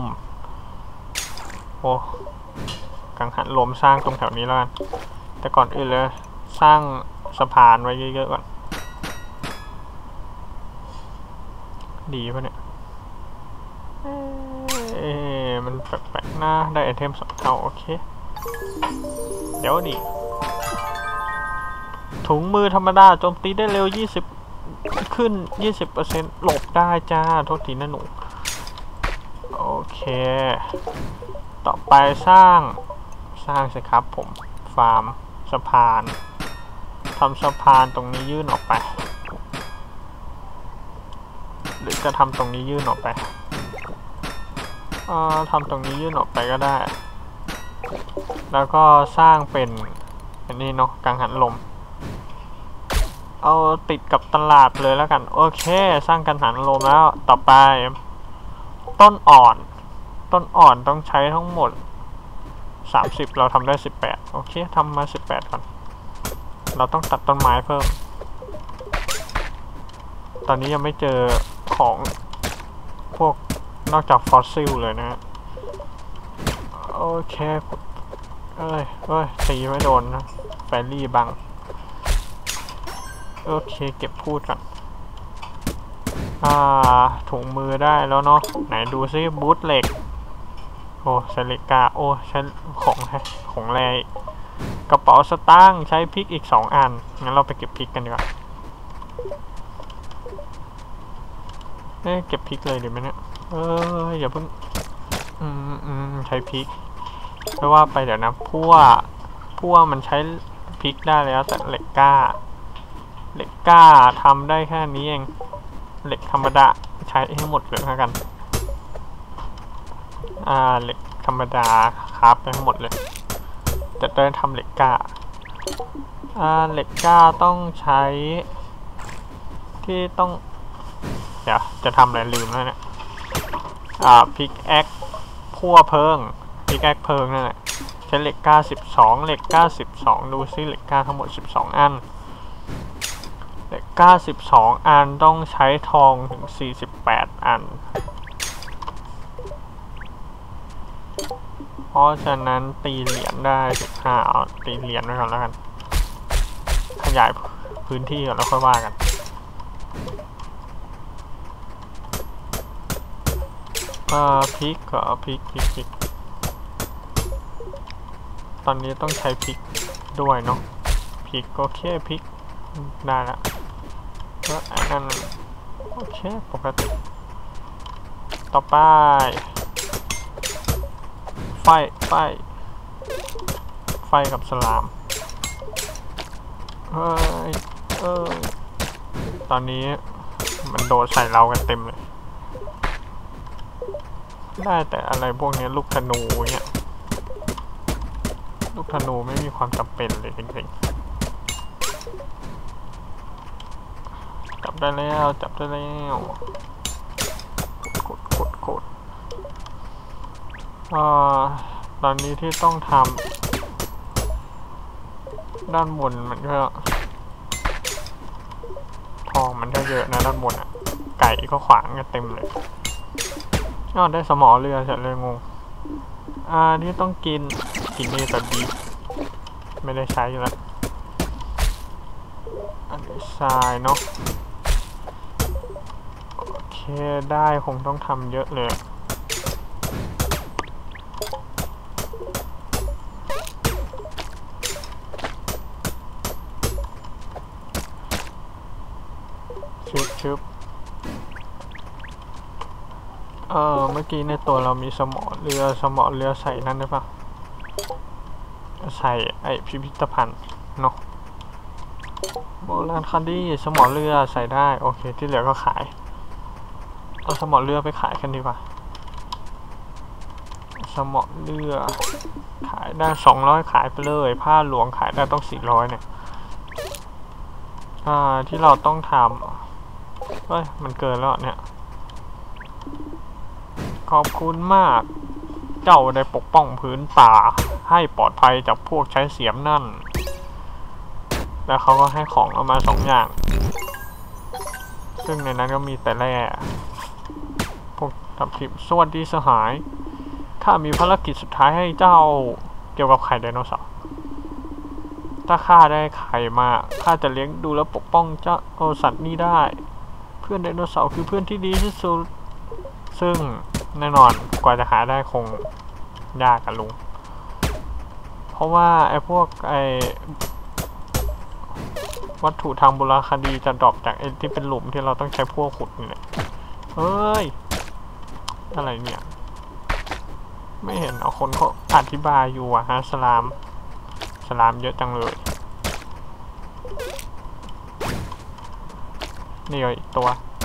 กังหันลมสร้างตรงแถวนี้แล้วกันแต่ก่อนอื่นเลยสร้างสะพานไว้เยอะๆก่อนดีป่ะเนี่ยมันแปลกๆนะได้ไอเทม2 เท่าโอเคเดี๋ยวดิถุงมือธรรมดาโจมตีได้เร็ว20ขึ้น 20% หลบได้จ้าโทษทีนะหนูโอเคต่อไปสร้างสิครับผมฟาร์มสะพานทำสะพานตรงนี้ยื่นออกไปหรือจะทำตรงนี้ยื่นออกไปทำตรงนี้ยื่นออกไปก็ได้แล้วก็สร้างเป็นอันนี้เนาะกังหันลมเอาติดกับตลาดเลยแล้วกันโอเคสร้างกังหันลมแล้วต่อไปต้นอ่อนต้องใช้ทั้งหมด30เราทำได้18โอเคทำมา18ก่อนเราต้องตัดต้นไม้เพิ่มตอนนี้ยังไม่เจอของพวกนอกจากฟอสซิลเลยนะโอเคเอ้ยตีไม่โดนนะแฟรี่บังโอเคเก็บพูดก่อนถุงมือได้แล้วเนาะไหนดูซิบูทเหล็กโอ้ใช้เหล็กกาโอ้ใช้ของแรงกระเป๋าสตางค์ใช้พริกอีก2 อันงั้นเราไปเก็บพริกกันดีกว่าเก็บพริกเลยดีไหมเนี่ยอย่าเพิ่งใช้พริกเพราะว่าไปเดี๋ยวนะพั่วมันใช้พริกได้แล้วแต่เหล็กกล้าทำได้แค่นี้เองเหล็กธรรมดาใช้ให้หมดเลยแล้วกันเหล็กธรรมดาครับไปให้หมดเลยแต่ได้ทำเหล็กกล้าเหล็กกล้าต้องใช้ที่ต้องเดี๋ยวจะทำอะไรลืมแล้วเนี่ยพิกแอคพั่วเพิงพิกแอคเพิงนั่นแหละใช้เหล็กกล้า12เหล็กกล้า12ดูซิเหล็กกล้าทั้งหมด12 อันเหล็กกล้า12 อันต้องใช้ทองถึง48 อันเพราะฉะนั้นตีเหรียญได้15เอาตีเหรียญไว้ก่อนแล้วกันขยายพื้นที่ก่อนแล้วค่อยว่ากันพริกก็พริกตอนนี้ต้องใช้พริกด้วยเนาะพริกโอเคพริกได้ละก็อันนั้นโอเคปกติต่อไปไฟกับสลามตอนนี้มันโดดใส่เรากันเต็มเลยได้แต่อะไรพวกนี้ลูกธนูเงี้ยลูกธนูไม่มีความจำเป็นเลยจริงๆจับได้แล้วกดตอนนี้ที่ต้องทำด้านบนมันก็ทองมันก็เยอะนะด้านบนอ่ะไก่ก็ขวางกันเต็มเลยได้สมอเรือเสร็จเลยงงนี่ต้องกินนี่แต่ดีไม่ได้ใช้อยู่แล้วอันนี้ทรายเนาะโอเคได้คงต้องทำเยอะเลยชึบเมื่อกี้ในตัวเรามีสมอเรือใส่นั่นได้ปะใส่ไอพิพิธภัณฑ์เนาะโบราณคดีสมอเรือใส่ได้โอเคที่เหลือก็ขายเอาสมอเรือไปขายกันดีกว่าสมอเรือขายได้200ขายไปเลยผ้าหลวงขายได้ต้อง400เนี่ยที่เราต้องทำมันเกินแล้วเนี่ยขอบคุณมากเจ้าได้ปกป้องพื้นป่าให้ปลอดภัยจากพวกใช้เสียมนั่นแล้วเขาก็ให้ของเอามา2 อย่างซึ่งในนั้นก็มีแต่แร่พวกทับทิมสวัสดีสหายข้ามีภารกิจสุดท้ายให้เจ้าเกี่ยวกับไข่ไดโนเสาร์ถ้าข้าได้ไข่มาข้าจะเลี้ยงดูและปกป้องเจ้าสัตว์นี้ได้เพื่อนไดโนเสาร์คือเพื่อนที่ดีที่สุดซึ่งแน่นอนกว่าจะหาได้คงยากกันลุงเพราะว่าไอ้พวกวัตถุทางโบราณคดีจะดรอปจากไอ้ที่เป็นหลุมที่เราต้องใช้พวกขุดเนี่ยอะไรเนี่ยไม่เห็นเอาคนเขาอธิบายอยู่ฮะสลามเยอะจังเลยนี่อีกตัว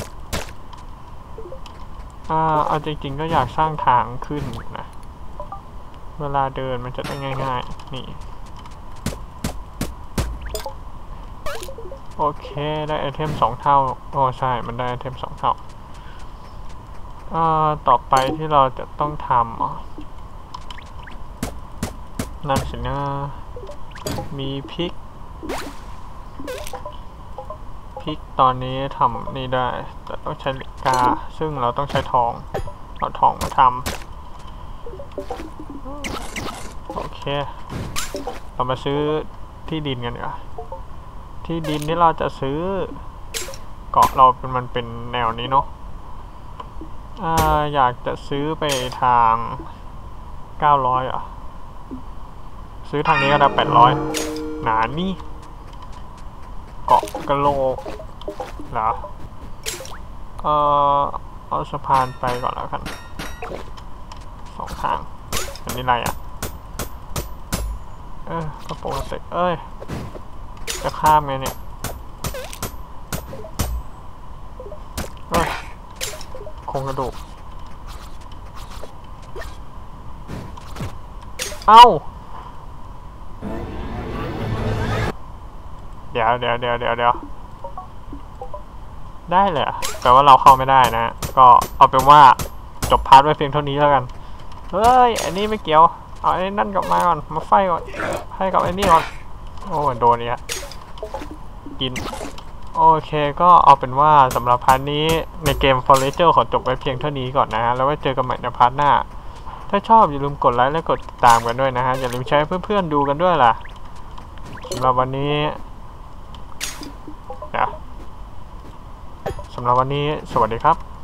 เอาจริงๆก็อยากสร้างทางขึ้นนะเวลาเดินมันจะได้ง่ายๆนี่โอเคได้ไอเทม2 เท่าโอ้ใช่มันได้ไอเทม2 เท่าต่อไปที่เราจะต้องทำนั่นสินะมีพริกตอนนี้ทำนี่ได้แต่ต้องใช้เหล็กกาซึ่งเราต้องใช้ทองเอาทองมาทำโอเคเรามาซื้อที่ดินกันดีกว่าที่ดินที่เราจะซื้อเกาะเรามันเป็นแนวนี้เนาะอยากจะซื้อไปทาง900ซื้อทางนี้ก็ได้800หนานี่เกาะกะโหลกเหรอเอาสะพานไปก่อนแล้วกัน2 ทางอันนี้อะไรก็ปกติจะข้ามไงเนี่ยโครงกระดูกเอ้าเดี๋ยวได้เลยแต่ว่าเราเข้าไม่ได้นะก็เอาเป็นว่าจบพาร์ทไว้เพียงเท่านี้แล้วกันเฮ้ยอันนี้ไม่เกี่ยวเอาไอ้นั่นกลับมาก่อนมาไฟก่อนให้กับไอ้นี่ก่อนโอ้โดนเนี่ยกินโอเคก็เอาเป็นว่าสำหรับพาร์ทนี้ในเกม Forager ขอจบไว้เพียงเท่านี้ก่อนนะฮะแล้วไว้เจอกันใหม่ในพาร์ทหน้าถ้าชอบอย่าลืมกดไลค์และกดติดตามกันด้วยนะฮะอย่าลืมแชร์เพื่อนๆดูกันด้วยล่ะสำหรับวันนี้สวัสดีครับ